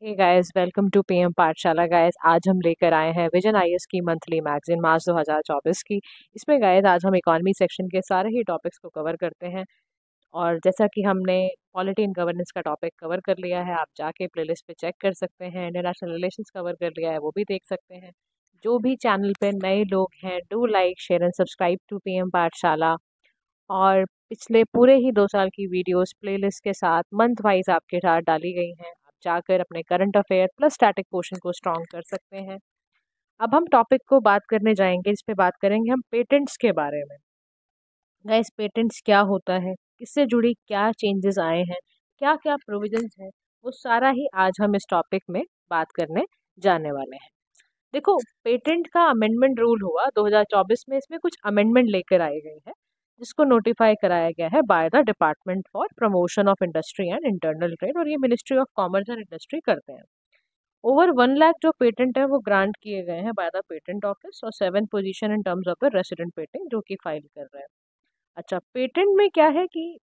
Hey guys, welcome to PM Pathshala. Guys, आज हम लेकर आए हैं विजन आईएएस की मंथली मैगजीन मार्च 2024 की। इसमें गाइस आज हम इकोनॉमी सेक्शन के सारे ही टॉपिक्स को कवर करते हैं। और जैसा कि हमने पॉलिटी एंड गवर्नेंस का टॉपिक कवर कर लिया है, आप जाके प्लेलिस्ट पे चेक कर सकते हैं। इंटरनेशनल रिलेशंस कवर कर लिया है, वो भी देख सकते हैं। जो भी चैनल पे नए लोग हैं, do like share and subscribe to PM Pathshala. और पिछले पूरे ही 2 साल की वीडियोस प्लेलिस्ट के साथ मंथ वाइज आपके साथ डाली गई हैं। आप जाकर अपने current affair plus static portion को स्ट्रॉन्ग कर सकते हैं। अब हम टॉपिक को बात करने जाएंगे, जिस पे बात करेंगे हम पेटेंट्स के बारे में। गाइस, पेटेंट्स क्या होता है, किससे जुड़ी क्या चेंजेस आए हैं, क्या क्या प्रोविजंस हैं, वो सारा ही आज हम इस टॉपिक में बात करने जाने वाले हैं। देखो, पेटेंट का अमेंडमेंट रूल हुआ 2024 में। इसमें कुछ अमेंडमेंट लेकर आए गए हैं, जिसको नोटिफाई कराया गया है by the Department for promotion of industry and Internal Trade, और ये Ministry of commerce and Industry करते हैं। ओवर 1 लाख जो पेटेंट है वो ग्रांट किए गए हैं बाय द पेटेंट ऑफिस, और 7th position in terms of the resident patent जो कि फाइल कर रहे हैं। अच्छा, पेटेंट में क्या है कि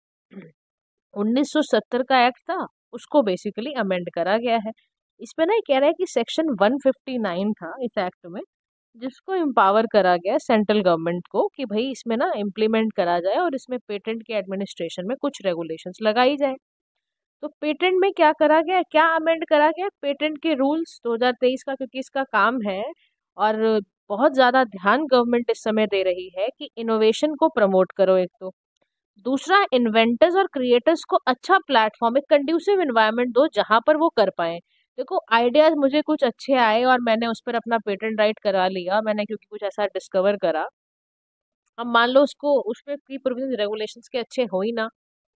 1970 का एक्ट था, उसको बेसिकली अमेंड करा गया है। इसमें ना ये कह रहा है कि सेक्शन 159 था इस एक्ट में, जिसको एम्पावर करा गया सेंट्रल गवर्नमेंट को कि भाई इसमें ना इम्प्लीमेंट करा जाए और इसमें पेटेंट के एडमिनिस्ट्रेशन में कुछ रेगुलेशंस लगाई जाए। तो पेटेंट में क्या करा गया, क्या अमेंड करा गया, पेटेंट के रूल्स 2023 का, क्योंकि इसका काम है। और बहुत ज़्यादा ध्यान गवर्नमेंट इस समय दे रही है कि इनोवेशन को प्रमोट करो, एक तो दूसरा इन्वेंटर्स और क्रिएटर्स को अच्छा प्लेटफॉर्म, एक कंड्यूसिव इन्वायरमेंट दो जहां पर वो कर पाए। देखो, आइडियाज मुझे कुछ अच्छे आए और मैंने उस पर अपना पेटेंट राइट करा लिया, मैंने क्योंकि कुछ ऐसा डिस्कवर करा। अब मान लो उसको उसमें की प्रोविजन रेगुलेशंस के अच्छे हो ही ना,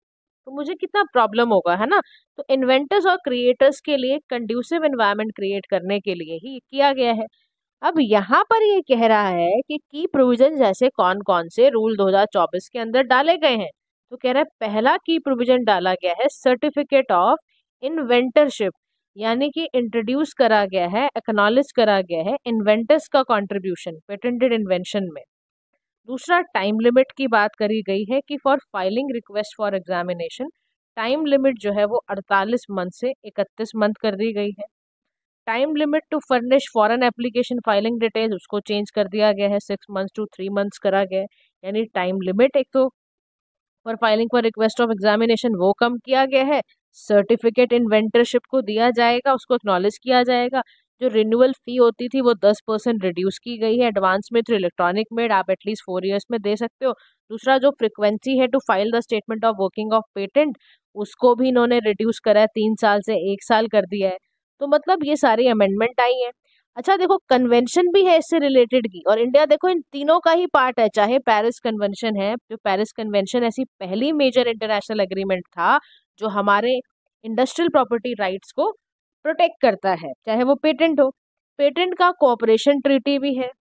तो मुझे कितना प्रॉब्लम होगा, है ना। तो इन्वेंटर्स और क्रिएटर्स के लिए कंड्यूसिव एनवायरनमेंट क्रिएट करने के लिए ही किया गया है। अब यहाँ पर ये कह रहा है कि की प्रोविजन जैसे कौन कौन से रूल 2024 के अंदर डाले गए हैं। तो कह रहा है पहला की प्रोविजन डाला गया है सर्टिफिकेट ऑफ इन्वेंटरशिप, यानी कि इंट्रोड्यूस करा गया है, एक्नॉलेज करा गया है इन्वेंटर्स का कंट्रीब्यूशन पेटेंटेड इन्वेंशन में। दूसरा, टाइम लिमिट की बात करी गई है कि for filing request for examination time limit जो है वो 48 मंथ से 31 मंथ कर दी गई है। Time limit to furnish foreign application filing details, उसको चेंज कर दिया गया है, 6 मंथ्स टू 3 मंथ्स करा गया है। यानी टाइम लिमिट एक तो for filing for request of examination वो कम किया गया है। सर्टिफिकेट इन्वेंटरशिप को दिया जाएगा, उसको एक्नॉलेज किया जाएगा। जो रिन्यूअल फी होती थी वो 10% रिड्यूस की गई है एडवांस में थ्रू इलेक्ट्रॉनिक मेड, आप एटलीस्ट 4 years में दे सकते हो। दूसरा, जो फ्रिक्वेंसी है to file the statement of working of patent, उसको भी इन्होंने रिड्यूस करा है, 3 साल से 1 साल कर दिया है। तो मतलब ये सारी अमेंडमेंट आई है। अच्छा देखो, कन्वेंशन भी है इससे रिलेटेड की, और इंडिया देखो इन तीनों का ही पार्ट है। चाहे पेरिस कन्वेंशन है, जो पेरिस कन्वेंशन ऐसी पहली मेजर इंटरनेशनल एग्रीमेंट था जो हमारे इंडस्ट्रियल प्रॉपर्टी राइट्स को प्रोटेक्ट करता है, चाहे वो पेटेंट हो। पेटेंट का कोऑपरेशन ट्रीटी भी है,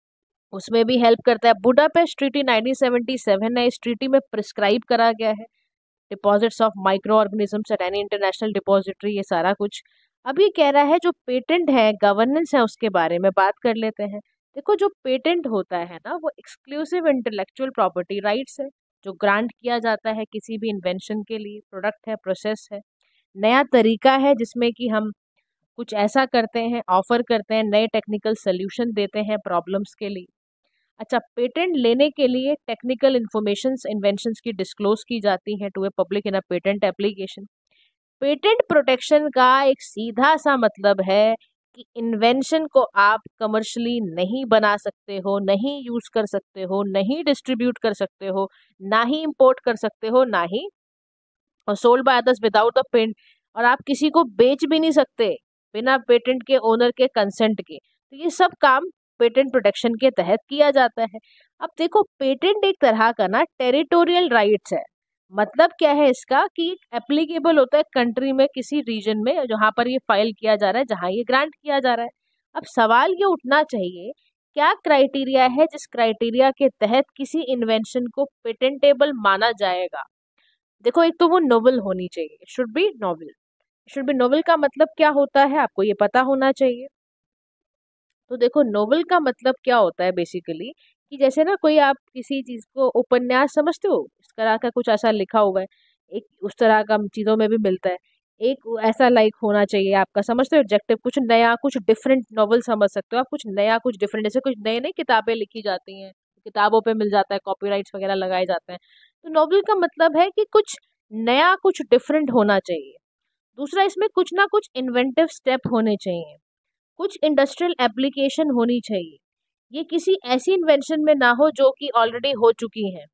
उसमें भी हेल्प करता है। बुडापेस्ट ट्रीटी 1977 है, इस ट्रीटी में प्रिस्क्राइब करा गया है deposits of micro organisms at any international depository, ये सारा कुछ। अब ये कह रहा है जो पेटेंट है, गवर्नेंस है, उसके बारे में बात कर लेते हैं। देखो, जो पेटेंट होता है ना, वो एक्सक्लूसिव इंटेलेक्चुअल प्रॉपर्टी राइट्स है जो ग्रांट किया जाता है किसी भी इन्वेंशन के लिए, प्रोडक्ट है, प्रोसेस है, नया तरीका है जिसमें कि हम कुछ ऐसा करते हैं, ऑफर करते हैं, नए टेक्निकल सोल्यूशन देते हैं प्रॉब्लम्स के लिए। अच्छा, पेटेंट लेने के लिए टेक्निकल इन्फॉर्मेशंस इन्वेंशंस की डिस्क्लोज की जाती हैं to a public in a patent application. Patent protection का एक सीधा सा मतलब है कि इन्वेंशन को आप कमर्शियली नहीं बना सकते हो, नहीं यूज कर सकते हो, नहीं डिस्ट्रीब्यूट कर सकते हो, ना ही इंपोर्ट कर सकते हो, ना ही sold by others without the patent, और आप किसी को बेच भी नहीं सकते बिना पेटेंट के ओनर के कंसेंट के। तो ये सब काम पेटेंट प्रोटेक्शन के तहत किया जाता है। अब देखो, पेटेंट एक तरह का ना टेरिटोरियल राइट्स है। मतलब क्या है इसका कि एप्लीकेबल होता है कंट्री में, किसी रीजन में जहाँ पर ये फाइल किया जा रहा है, जहाँ ये ग्रांट किया जा रहा है। अब सवाल ये उठना चाहिए, क्या क्राइटेरिया है जिस क्राइटेरिया के तहत किसी इन्वेंशन को पेटेंटेबल माना जाएगा। देखो, एक तो वो नोवेल होनी चाहिए, should be novel. Should be novel का मतलब क्या होता है आपको ये पता होना चाहिए। तो देखो, नोवेल का मतलब क्या होता है बेसिकली, कि जैसे ना कोई, आप किसी चीज को उपन्यास समझते हो, इस तरह का कुछ ऐसा लिखा हुआ है, एक उस तरह का चीजों में भी मिलता है। एक ऐसा लाइक होना चाहिए आपका, समझते हो ऑब्जेक्टिव, कुछ नया कुछ डिफरेंट नॉवल समझ सकते हो आप, कुछ नया कुछ डिफरेंट, जैसे कुछ नई नई किताबें लिखी जाती हैं, किताबों पे मिल जाता है, कॉपीराइट्स वगैरह लगाए जाते हैं। तो नॉवल का मतलब है कि कुछ नया कुछ डिफरेंट होना चाहिए। दूसरा, इसमें कुछ ना कुछ इन्वेंटिव स्टेप होने चाहिए, कुछ इंडस्ट्रियल एप्लीकेशन होनी चाहिए। ये किसी ऐसी इन्वेंशन में ना हो जो कि ऑलरेडी हो चुकी है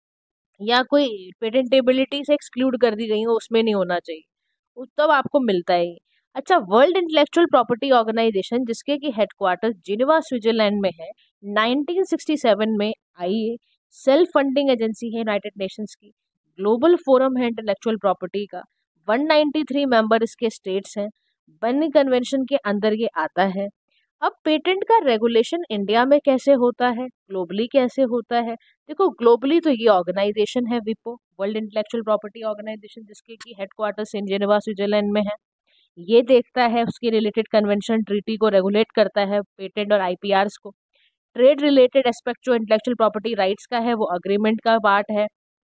या कोई पेटेंटेबिलिटी से एक्सक्लूड कर दी गई हो, उसमें नहीं होना चाहिए, तब आपको मिलता है ये। अच्छा, वर्ल्ड इंटेलेक्चुअल प्रॉपर्टी ऑर्गेनाइजेशन, जिसके की हेडक्वार्टर जिनेवा स्विट्जरलैंड में है, 1967 में आई है, सेल्फ फंडिंग एजेंसी है यूनाइटेड नेशंस की, ग्लोबल फोरम है इंटेलेक्चुअल प्रॉपर्टी का, 193 मेंबर इसके स्टेट्स हैं, बर्न कन्वेंशन के अंदर ये आता है। अब पेटेंट का रेगुलेशन इंडिया में कैसे होता है, ग्लोबली कैसे होता है? देखो, ग्लोबली तो ये ऑर्गेनाइजेशन है विपो, वर्ल्ड इंटेलेक्चुअल प्रॉपर्टी ऑर्गेनाइजेशन, जिसके की हेडक्वार्टर्स इन जेनेवा स्विट्जरलैंड में है। ये देखता है, उसकी रिलेटेड कन्वेंशन ट्रीटी को रेगुलेट करता है, पेटेंट और आईपीआरस को। ट्रेड रिलेटेड एस्पेक्ट जो इंटेलेक्चुअल प्रॉपर्टी राइट्स का है वो अग्रीमेंट का पार्ट है।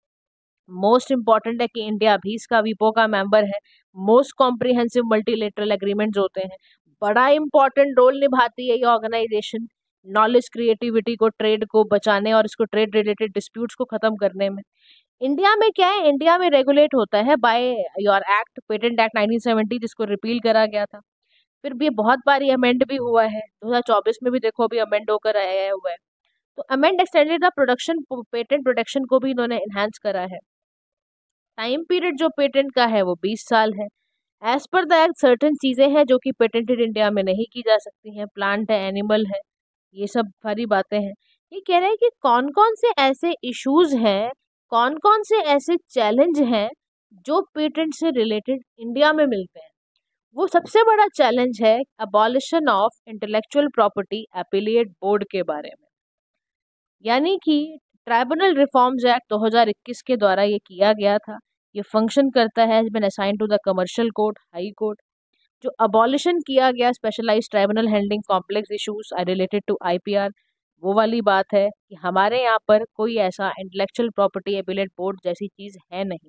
मोस्ट इंपॉर्टेंट है कि इंडिया भी इसका विपो का मेंबर है। मोस्ट कॉम्प्रिहेंसिव मल्टीलेटरल एग्रीमेंट्स होते हैं। बड़ा इंपॉर्टेंट रोल निभाती है ये ऑर्गेनाइजेशन नॉलेज क्रिएटिविटी को, ट्रेड को बचाने और इसको ट्रेड रिलेटेड डिस्प्यूट्स को खत्म करने में। इंडिया में क्या है, इंडिया में रेगुलेट होता है by your act, patent act 1970, जिसको रिपील करा गया था। फिर भी ये बहुत बार अमेंड भी हुआ है, 2024 में भी देखो अभी अमेंड होकर आया हुआ है। तो amend extended the production, patent protection को भी इन्होंने एनहांस करा है। टाइम पीरियड जो पेटेंट का है वो 20 साल है। As per the act certain चीजें हैं जो कि पेटेंटेड इंडिया में नहीं की जा सकती हैं, प्लांट है, एनिमल है, ये सब सारी बातें हैं। ये कह रहे हैं कि कौन कौन से ऐसे इश्यूज हैं, कौन कौन से ऐसे चैलेंज हैं जो पेटेंट से रिलेटेड इंडिया में मिलते हैं। वो सबसे बड़ा चैलेंज है abolition of intellectual property appellate board के बारे में। यानी कि ट्राइब्यूनल रिफॉर्म्स एक्ट 2021 के द्वारा ये किया गया था। ये फंक्शन करता है, been assigned to the commercial court, high court. जो अबॉलिशन किया गया specialised tribunal handling complex issues related to IPR, वो वाली बात है कि हमारे यहाँ पर कोई ऐसा इंटेलेक्चुअल प्रॉपर्टी एपिलेट बोर्ड जैसी चीज है नहीं।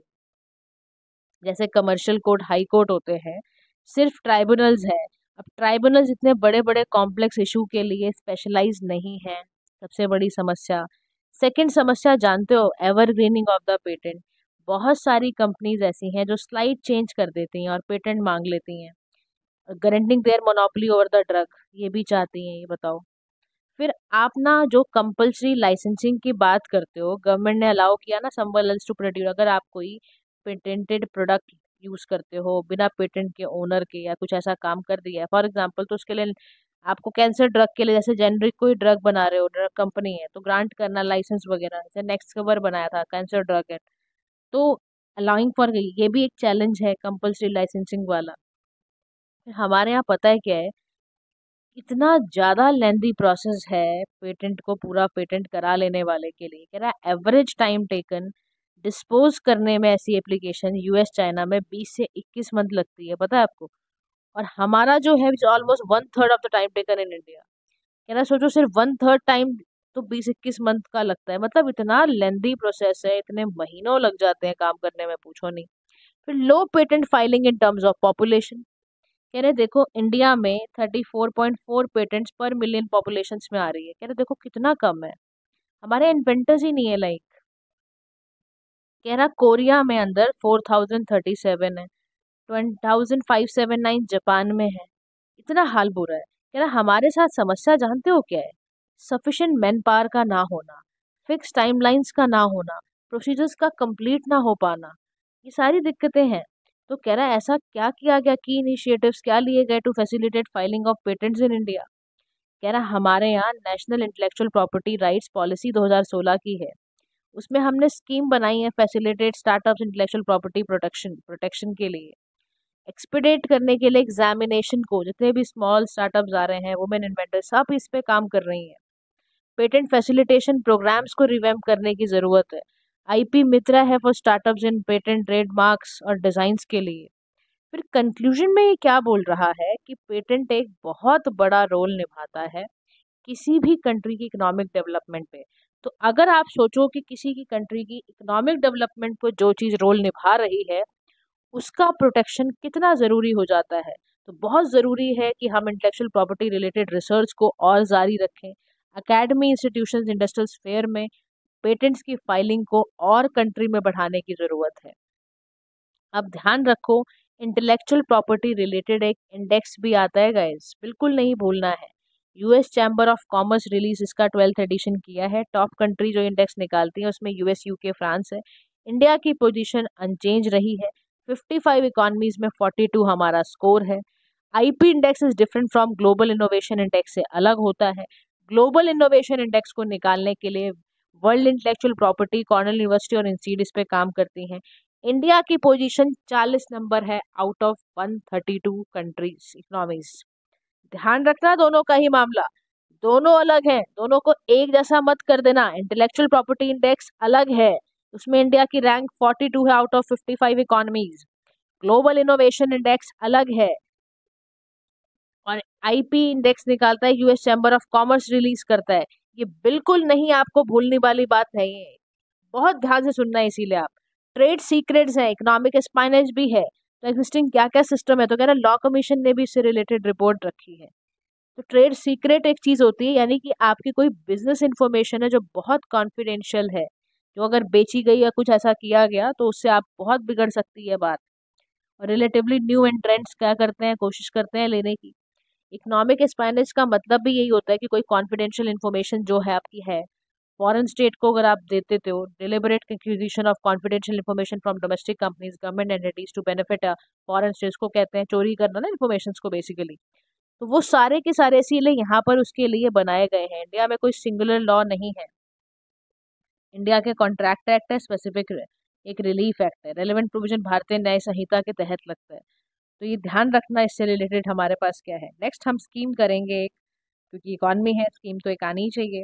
जैसे कमर्शियल कोर्ट, हाई कोर्ट होते हैं, सिर्फ ट्राइब्यूनल्स है। अब ट्राइब्यूनल्स इतने बड़े बड़े कॉम्प्लेक्स इशू के लिए स्पेशलाइज नहीं है, सबसे बड़ी समस्या। सेकंड समस्या जानते हो, एवरग्रीनिंग ऑफ द पेटेंट। बहुत सारी कंपनीज ऐसी हैं जो स्लाइड चेंज कर देती हैं और पेटेंट मांग लेती हैं, guaranteeing their monopoly over the drug, ये भी चाहती हैं, ये बताओ। फिर आप ना जो कंपल्सरी लाइसेंसिंग की बात करते हो, गवर्नमेंट ने अलाउ किया ना समवन एल्स टू प्रोड्यूस, अगर आप कोई पेटेंटेड प्रोडक्ट यूज करते हो बिना पेटेंट के ओनर के या कुछ ऐसा काम कर दिया है फॉर एग्जांपल, तो उसके लिए आपको कैंसर ड्रग के लिए, जैसे जेनरिक कोई ड्रग बना रहे हो, ड्रग कंपनी है, तो ग्रांट करना लाइसेंस वगैरह, जैसे नेक्स्ट कवर बनाया था कैंसर ड्रग है, तो अलाउइंग फॉर, ये भी एक चैलेंज है कंपल्सरी लाइसेंसिंग वाला। फिर हमारे यहाँ पता है क्या है, इतना ज़्यादा लेंदी प्रोसेस है पेटेंट को पूरा पेटेंट करा लेने वाले के लिए। कह रहा है एवरेज टाइम टेकन डिस्पोज करने में ऐसी एप्लीकेशन यूएस चाइना में 20 से 21 मंथ लगती है, पता है आपको। और हमारा जो है almost 1/3 of the time taken in India. कह रहा है सोचो, सिर्फ 1/3 टाइम तो 20-21 मंथ का लगता है, मतलब इतना लेंदी प्रोसेस है, इतने महीनों लग जाते हैं काम करने में, पूछो नहीं। फिर low patent filing in terms of population. कह रहे देखो इंडिया में 34.4 पेटेंट्स पर मिलियन पॉपुलेशन में आ रही है। कह रहे देखो कितना कम है, हमारे इन्वेंटर्स ही नहीं है लाइक। कह रहा कोरिया में अंदर 4037 है, 20579 जापान में है। इतना हाल बुरा है। कह रहा हमारे साथ समस्या जानते हो क्या है, सफिशिएंट मैन पावर का ना होना, फिक्स टाइमलाइंस का ना होना, प्रोसीजर्स का कंप्लीट ना हो पाना, ये सारी दिक्कतें हैं। तो कह रहा है ऐसा क्या किया गया, की इनिशिएटिव्स क्या लिए गए to facilitate filing of patents in India. कह रहा हमारे यहाँ national intellectual property rights policy 2016 की है, उसमें हमने स्कीम बनाई है facilitate startups intellectual property protection के लिए, एक्सपीडेट करने के लिए एग्जामिनेशन को, जितने भी स्मॉल स्टार्टअप्स आ रहे हैं, वुमेन इन्वेंटर, सब इस पे काम कर रही हैं। पेटेंट फैसिलिटेशन प्रोग्राम्स को रिवैम्प करने की ज़रूरत है। आईपी मित्रा है for startups in patent trademarks और डिज़ाइंस के लिए। फिर कंक्लूजन में ये क्या बोल रहा है कि पेटेंट एक बहुत बड़ा रोल निभाता है किसी भी कंट्री की इकोनॉमिक डेवलपमेंट पे। तो अगर आप सोचो कि किसी की कंट्री की इकोनॉमिक डेवलपमेंट को जो चीज़ रोल निभा रही है, उसका प्रोटेक्शन कितना ज़रूरी हो जाता है। तो बहुत ज़रूरी है कि हम इंटेलेक्चुअल प्रॉपर्टी रिलेटेड रिसर्च को और जारी रखें। अकेडमी, इंस्टीट्यूशंस, इंडस्ट्रियल फेयर में पेटेंट्स की फाइलिंग को और कंट्री में बढ़ाने की ज़रूरत है। अब ध्यान रखो, इंटेलेक्चुअल प्रॉपर्टी रिलेटेड एक इंडेक्स भी आता है गाइस, बिल्कुल नहीं भूलना है। US chamber of commerce release इसका 12th एडिशन किया है। टॉप कंट्री जो इंडेक्स निकालती है उसमें यूएस, यूके, फ्रांस है। इंडिया की पोजीशन अनचेंज रही है। 55 इकोनॉमीज में 42 हमारा स्कोर है। IP index is different from global innovation index, से अलग होता है। ग्लोबल इनोवेशन इंडेक्स को निकालने के लिए world intellectual property, Cornell University और इंस्टीट्यूट इस पे काम करती हैं। इंडिया की पोजीशन 40 नंबर है आउट ऑफ 132 कंट्रीज इकोनॉमीज। ध्यान रखना दोनों का ही मामला, दोनों अलग हैं, दोनों को एक जैसा मत कर देना। इंटेलेक्चुअल प्रॉपर्टी इंडेक्स अलग है, उसमें इंडिया की रैंक 42 है out of 55 economies. Global innovation index अलग है और आईपी इंडेक्स निकालता है US chamber of commerce, release करता है। ये बिल्कुल नहीं आपको भूलने वाली बात नहीं है, बहुत ध्यान से सुनना है। इसीलिए आप, ट्रेड सीक्रेट्स है, इकोनॉमिक स्पाइनेज भी है, तो एग्जिस्टिंग क्या क्या सिस्टम है, तो कह रहा लॉ कमीशन ने भी इससे रिलेटेड रिपोर्ट रखी है। तो ट्रेड सीक्रेट एक चीज होती है, यानी कि आपकी कोई बिजनेस इंफॉर्मेशन है जो बहुत कॉन्फिडेंशियल है, जो अगर बेची गई या कुछ ऐसा किया गया तो उससे आप बहुत बिगड़ सकती है बात। और रिलेटिवली न्यू एंट्रेंट्स क्या करते हैं, कोशिश करते हैं लेने की। इकोनॉमिक स्पाइनेज का मतलब भी यही होता है कि कोई कॉन्फिडेंशियल इन्फॉर्मेशन जो है आपकी है, फॉरेन स्टेट को अगर आप देते थे, deliberate acquisition of confidential information from domestic companies, government entities to benefit foreign states, को कहते हैं चोरी करना ना इन्फॉर्मेशन को बेसिकली। तो वो सारे के सारे इसीलिए यहाँ पर उसके लिए बनाए गए हैं। इंडिया में कोई सिंगुलर लॉ नहीं है, इंडिया के कॉन्ट्रैक्ट एक्ट है, स्पेसिफिक एक रिलीफ एक्ट है, रेलेवेंट प्रोविजन भारतीय न्याय संहिता के तहत लगता है। तो ये ध्यान रखना, इससे रिलेटेड हमारे पास क्या है। नेक्स्ट हम स्कीम करेंगे एक, क्योंकि इकॉनमी है, स्कीम तो एक आनी ही चाहिए।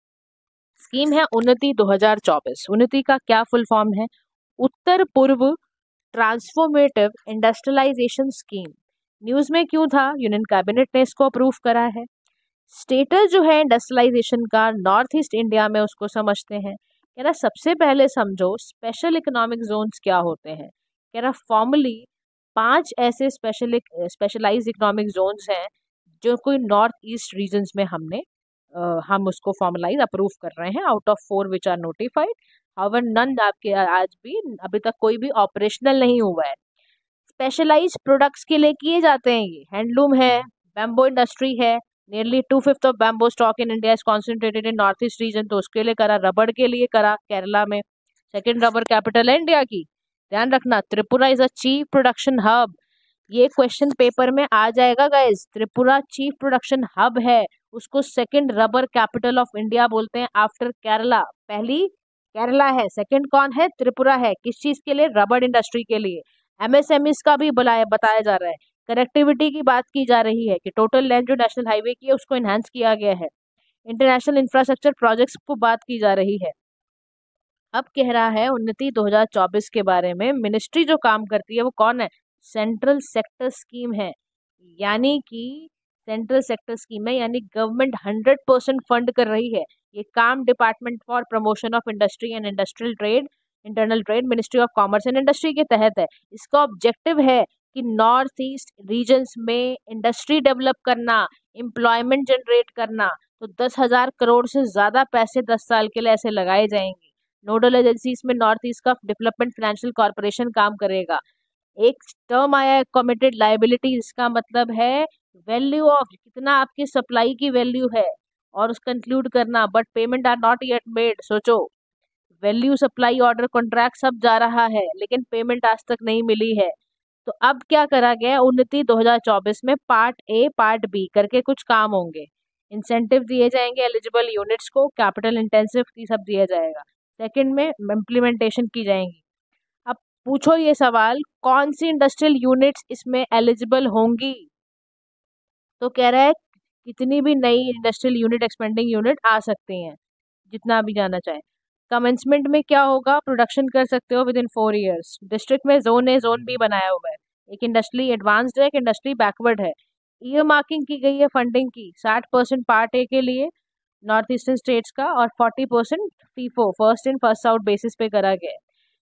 स्कीम है उन्नति 2024। उन्नति का क्या फुल फॉर्म है? उत्तर पूर्व ट्रांसफॉर्मेटिव इंडस्ट्रियलाइजेशन स्कीम। न्यूज में क्यों था? यूनियन कैबिनेट ने इसको अप्रूव करा है। स्टेटस जो है इंडस्ट्रियलाइजेशन का नॉर्थ ईस्ट इंडिया में, उसको समझते हैं। कह रहा सबसे पहले समझो स्पेशल इकोनॉमिक जोन्स क्या होते हैं। कह रहा फॉर्मली 5 ऐसे स्पेशलाइज्ड इकोनॉमिक जोन्स हैं जो कोई नॉर्थ ईस्ट रीजन्स में हम उसको फॉर्मलाइज अप्रूव कर रहे हैं out of 4 which are notified. However none आपके आज भी अभी तक कोई भी ऑपरेशनल नहीं हुआ है। स्पेशलाइज्ड प्रोडक्ट्स के लिए किए जाते हैं ये, हैंडलूम है, बैम्बो इंडस्ट्री है। Nearly 2/5 of bamboo stock in India is concentrated in north east region, तो उसके लिए करा। रबड़ के लिए करा केरला में, सेकेंड रबर कैपिटल है इंडिया की। ध्यान रखना, Tripura is a chief production hub. ये क्वेश्चन पेपर में आ जाएगा guys. Tripura chief production hub है, उसको second rubber capital of India बोलते हैं आफ्टर केरला। पहली केरला है, सेकंड कौन है? त्रिपुरा है। किस चीज के लिए? रबर इंडस्ट्री के लिए। एमएसएमईज का भी बताया जा रहा है। कनेक्टिविटी की बात की जा रही है कि टोटल लेंथ जो नेशनल हाईवे की है उसको एनहांस किया गया है। इंटरनेशनल इंफ्रास्ट्रक्चर प्रोजेक्ट्स को बात की जा रही है। अब कह रहा है उन्नति 2024 के बारे में। मिनिस्ट्री जो काम करती है वो कौन है? सेंट्रल सेक्टर स्कीम है, यानी कि सेंट्रल सेक्टर स्कीम है, यानी गवर्नमेंट 100% फंड कर रही है ये काम। Department for promotion of industry and industrial trade, internal trade, ministry of commerce and industry के तहत है। इसका ऑब्जेक्टिव है कि नॉर्थ ईस्ट रीजन्स में इंडस्ट्री डेवलप करना, एम्प्लॉयमेंट जनरेट करना। तो 10,000 करोड़ से ज्यादा पैसे 10 साल के लिए ऐसे लगाए जाएंगे। नोडल एजेंसीज में नॉर्थ ईस्ट का डेवलपमेंट फाइनेंशियल कॉर्पोरेशन काम करेगा। एक टर्म आया है कमिटेड लाइबिलिटी, इसका मतलब है वैल्यू ऑफ, कितना आपकी सप्लाई की वैल्यू है, और उसका इंक्लूड करना। But payment are not yet made. सोचो, वैल्यू, सप्लाई, ऑर्डर, कॉन्ट्रैक्ट सब जा रहा है लेकिन पेमेंट आज तक नहीं मिली है। तो अब क्या करा गया? उन्नति 2024 में पार्ट ए पार्ट बी करके कुछ काम होंगे। इंसेंटिव दिए जाएंगे एलिजिबल यूनिट्स को, कैपिटल इंटेंसिव की सब दिया जाएगा। सेकंड में इम्प्लीमेंटेशन की जाएंगी। अब पूछो ये सवाल, कौन सी इंडस्ट्रियल यूनिट्स इसमें एलिजिबल होंगी? तो कह रहा है कितनी भी नई इंडस्ट्रियल यूनिट, एक्सपेंडिंग यूनिट आ सकती हैं, जितना भी जाना चाहे। कमेंसमेंट में क्या होगा? प्रोडक्शन कर सकते हो विद इन 4 ईयर्स। डिस्ट्रिक्ट में जोन ए जोन बी बनाया हुआ है, एक इंडस्ट्री एडवांस्ड है, एक इंडस्ट्री बैकवर्ड है। ईयर मार्किंग की गई है फंडिंग की, 60% पार्ट ए के लिए नॉर्थ ईस्टर्न स्टेट्स का और 40% FIFO, first in first out basis पे करा गया है।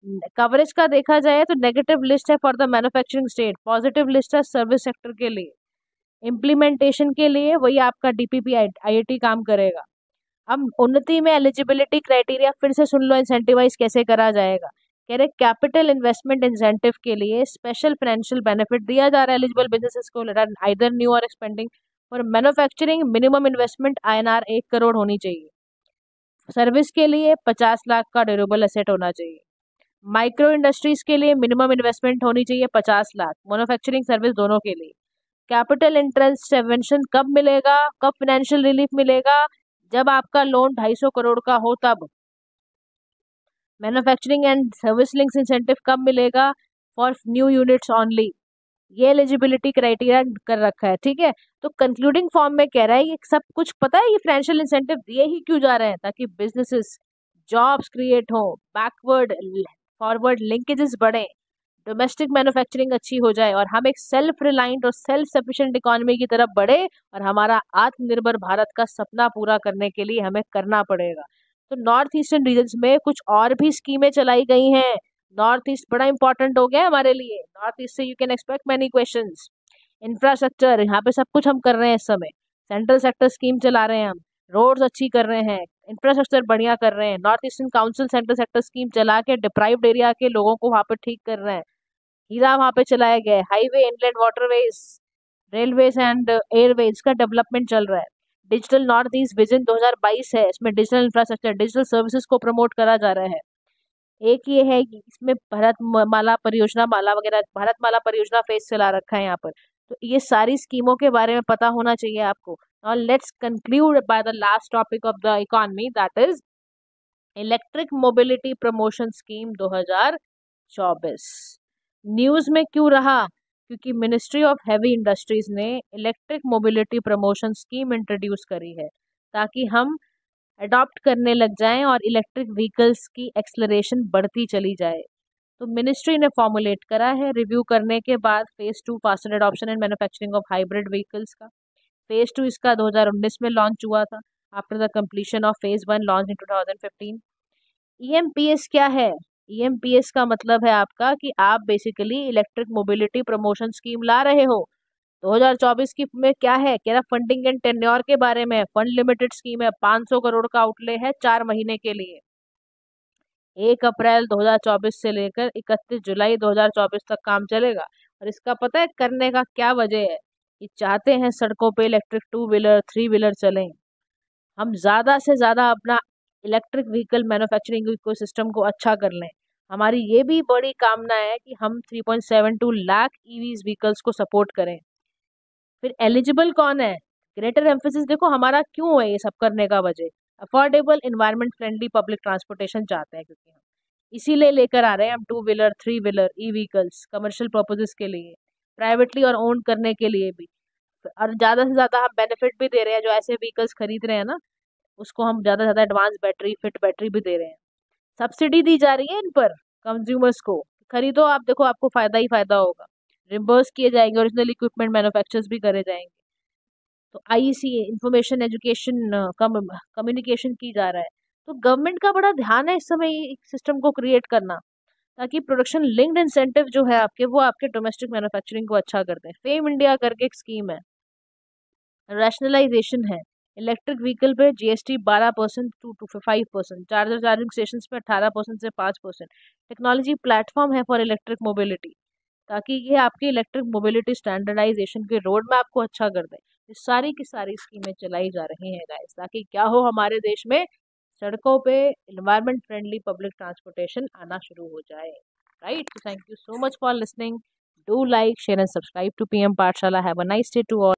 कवरेज का देखा जाए तो नेगेटिव लिस्ट है for the manufacturing state, positive list है सर्विस सेक्टर के लिए। इम्प्लीमेंटेशन के लिए वही आपका डीपीपी आईआईटी काम करेगा। अब उन्नति में एलिजिबिलिटी क्राइटेरिया फिर से सुन लो, इंसेंटिवाइज कैसे करा जाएगा। कह रहे कैपिटल इन्वेस्टमेंट इंसेंटिव के लिए स्पेशल फाइनेंशियल बेनिफिट दिया जा रहा है एलिजिबल बिजनेसेस को, आइदर न्यू और एक्सपेंडिंग। और manufacturing minimum investment INR 1 crore होनी चाहिए। सर्विस के लिए 50 लाख का ड्यूरेबल एसेट होना चाहिए। माइक्रो इंडस्ट्रीज के लिए मिनिमम इन्वेस्टमेंट होनी चाहिए 50 लाख, मैन्युफैक्चरिंग सर्विस दोनों के लिए। कैपिटल इंटरेस्ट सबवेंशन कब मिलेगा, कब फाइनेंशियल रिलीफ मिलेगा, जब आपका लोन 250 करोड़ का हो तब। Manufacturing and service links incentive कब मिलेगा, फॉर न्यू यूनिट्स ओनली। ये एलिजिबिलिटी क्राइटेरिया कर रखा है, ठीक है। तो कंक्लूडिंग फॉर्म में कह रहा है ये सब कुछ पता है, ये फाइनेंशियल इंसेंटिव दिए ही क्यों जा रहे हैं, ताकि बिजनेसेस जॉब्स क्रिएट हो, बैकवर्ड फॉरवर्ड लिंकेजेस बढ़े, डोमेस्टिक मैन्युफैक्चरिंग अच्छी हो जाए और हम एक सेल्फ रिलायंट और सेल्फ सफिशिएंट इकोनॉमी की तरफ बढ़े, और हमारा आत्मनिर्भर भारत का सपना पूरा करने के लिए हमें करना पड़ेगा। तो नॉर्थ ईस्टर्न रीजन्स में कुछ और भी स्कीमें चलाई गई हैं। नॉर्थ ईस्ट बड़ा इंपॉर्टेंट हो गया है हमारे लिए। नॉर्थ ईस्ट से you can expect many questions. Infrastructure, यहाँ पे सब कुछ हम कर रहे हैं इस समय। सेंट्रल सेक्टर स्कीम चला रहे हैं हम, रोड्स अच्छी कर रहे हैं, इंफ्रास्ट्रक्चर बढ़िया कर रहे हैं। North eastern council central sector scheme चला के डिप्राइव्ड एरिया के लोगों को वहाँ पे ठीक कर रहे हैं। हीरा वहाँ पे चलाया गया है। Highway, inland waterways, railways and airways का डेवलपमेंट चल रहा है। डिजिटल नॉर्थ ईस्ट विजन 2022 है, इसमें डिजिटल इंफ्रास्ट्रक्चर, डिजिटल सर्विसेज को प्रमोट करा जा रहा है। एक ये है कि इसमें भारत माला परियोजना, माला वगैरह, भारत माला परियोजना फेज चला रखा है यहाँ पर। तो ये सारी स्कीमों के बारे में पता होना चाहिए आपको। और let's conclude by the last topic of the economy, that is electric mobility promotion scheme 2024। News में क्यों रहा, क्योंकि मिनिस्ट्री ऑफ हैवी इंडस्ट्रीज ने electric mobility promotion scheme introduce करी है, ताकि हम अडॉप्ट करने लग जाएं और इलेक्ट्रिक व्हीकल्स की एक्सलरेशन बढ़ती चली जाए। तो मिनिस्ट्री ने फॉर्मुलेट करा है, रिव्यू करने के बाद phase 2 faster adoption and manufacturing of hybrid vehicles का। फेज 2 इसका 2019 में लॉन्च हुआ था, after the completion of phase 1 launch in 2015। EMPS क्या है? EMPS का मतलब है आपका कि आप basically electric mobility promotion scheme ला रहे हो। 2024 की में क्या है, कह रहा फंडिंग एंड टेन्योर के बारे में। फंड लिमिटेड स्कीम है, 500 करोड़ का आउटले है 4 महीने के लिए। 1 अप्रैल 2024 से लेकर 31 जुलाई 2024 तक काम चलेगा। और इसका पता है करने का क्या वजह है? कि चाहते हैं सड़कों पे इलेक्ट्रिक 2 व्हीलर 3 व्हीलर चलें, हम ज़्यादा से ज़्यादा अपना इलेक्ट्रिक व्हीकल मैन्युफैक्चरिंग इकोसिस्टम को अच्छा कर लें। हमारी ये भी बड़ी कामना है कि हम 3.72 लाख EVs व्हीकल्स को सपोर्ट करें। फिर एलिजिबल कौन है? ग्रेटर एम्फेसिस देखो हमारा क्यों है ये सब करने का वजह, affordable environment friendly public transportation चाहते हैं, क्योंकि हम इसीलिए लेकर आ रहे हैं हम 2 wheeler 3 wheeler e vehicles commercial purposes के लिए, प्राइवेटली और ओन करने के लिए भी। और ज़्यादा से ज़्यादा हम बेनिफिट भी दे रहे हैं, जो ऐसे व्हीकल्स खरीद रहे हैं ना, उसको हम ज़्यादा से ज़्यादा एडवांस बैटरी फिट बैटरी भी दे रहे हैं। सब्सिडी दी जा रही है इन पर कंज्यूमर्स को, खरीदो आप, देखो आपको फायदा ही फायदा होगा। रिम्बर्स किए जाएंगे, ओरिजिनल इक्विपमेंट मैन्युफैक्चर्स भी करे जाएंगे। तो IEC इंफॉर्मेशन एजुकेशन कम्युनिकेशन की जा रहा है। तो गवर्नमेंट का बड़ा ध्यान है इस समय ये सिस्टम को क्रिएट करना, ताकि प्रोडक्शन लिंक्ड इंसेंटिव जो है आपके, वो आपके डोमेस्टिक मैन्युफैक्चरिंग को अच्छा करते हैं। फेम इंडिया करके एक स्कीम है, रैशनलाइजेशन है। इलेक्ट्रिक व्हीकल पे GST 12% to 5%, charger charging station पे 18% से 5%। टेक्नोलॉजी प्लेटफॉर्म है फॉर इलेक्ट्रिक मोबिलिटी, ताकि ये आपकी इलेक्ट्रिक मोबिलिटी स्टैंडर्डाइजेशन के रोड मैप को अच्छा कर दे। ये सारी की सारी स्कीमें चलाई जा रही हैं गाइस, ताकि क्या हो, हमारे देश में सड़कों पे इन्वायरमेंट फ्रेंडली पब्लिक ट्रांसपोर्टेशन आना शुरू हो जाए। Right, thank you so much for listening. Do like, share and subscribe to PM Pathshala. Have a nice day to all.